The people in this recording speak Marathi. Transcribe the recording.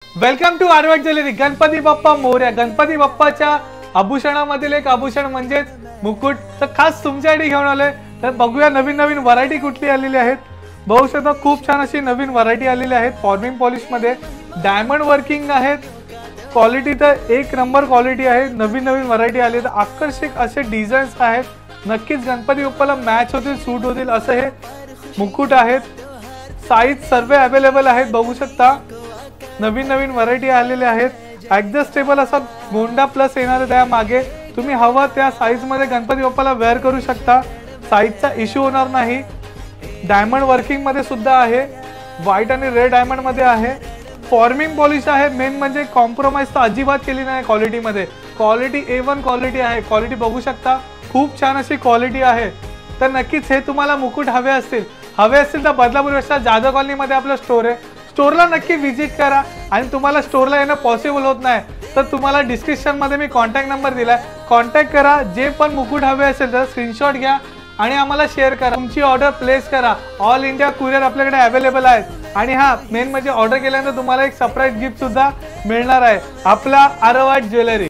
वेलकम टू आरवाट ज्वेलरी। गणपती बाप्पा मोरया। गणपती बाप्पाच्या आभूषणामधील एक आभूषण म्हणजे मुकुट। तर खास तुमच्यासाठी घेऊन आलोय। तर बघूया नवीन नवीन व्हरायटी कुठली आलेली आहेत। बघू शकता खूप छान अशी नवीन व्हरायटी आलेली आहेत। फॉर्मिंग पॉलिश मध्ये डायमंड वर्किंग आहेत। क्वालिटी तर एक नंबर क्वालिटी आहे। नवीन नवीन व्हरायटी आली तर आकर्षक असे डिझाईन्स आहेत। नक्कीच गणपती बाप्पाला मॅच होतील, सूट होतील असे हे मुकुट आहेत। साइज सर्व अवेलेबल आहेत। बघू शकता नवीन नवीन व्हरायटी आलेले आहेत। ऍडजस्टेबल असा गोंडा प्लस येणार त्या मागे तुम्ही हवा त्या साइज मध्ये गणपती बाप्पाला वेअर करू शकता। साइजचा इश्यू होणार नाही। डायमंड वर्किंग मध्ये सुद्धा आहे। व्हाइट आणि रेड डायमंड मध्ये आहे। फॉर्मिंग पॉलिश आहे। मेन म्हणजे कॉम्प्रोमाइज तर अजिबात केली नाही क्वालिटी मध्ये। क्वालिटी A1 क्वालिटी आहे। क्वालिटी बघू शकता खूप छान अशी क्वालिटी आहे। तर नक्कीच हे तुम्हाला मुकुट हवे असतील तर बदलापूर वेस्टला जाधव कॉलनी मध्ये आपलं स्टोर आहे। स्टोरला नक्की विजिट करा। आणि तुम्हाला स्टोरला येणं पॉसिबल होत नाही तर तुम्हाला डिस्क्रिप्शन मध्ये मी कॉन्टॅक्ट नंबर दिलाय, कॉन्टॅक्ट करा। जे पण मुकुट हवे असेल तर स्क्रीनशॉट घ्या आणि आम्हाला शेअर करा। तुमची ऑर्डर प्लेस करा। ऑल इंडिया कुरिअर आपल्याकडे अवेलेबल आहेत। आणि हा मेन म्हणजे ऑर्डर केल्यानंतर तुम्हाला एक सरप्राईज गिफ्ट सुद्धा मिळणार आहे। आपला आरवाट ज्वेलरी।